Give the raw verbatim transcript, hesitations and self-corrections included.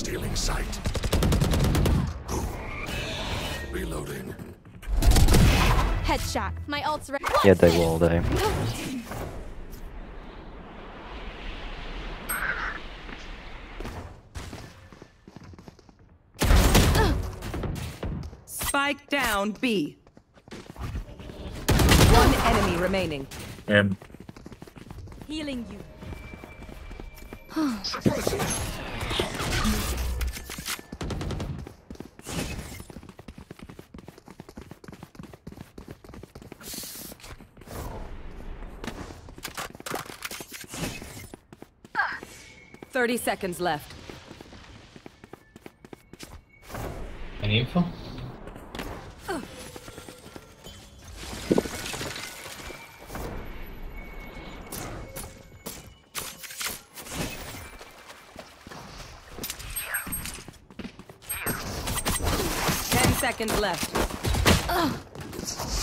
Stealing sight. Boom. Reloading. Headshot. My ult's ready. Yeah, they will, they. Spike down B. One enemy remaining. Um, Healing you. Thirty seconds left. Any info? Ten seconds left.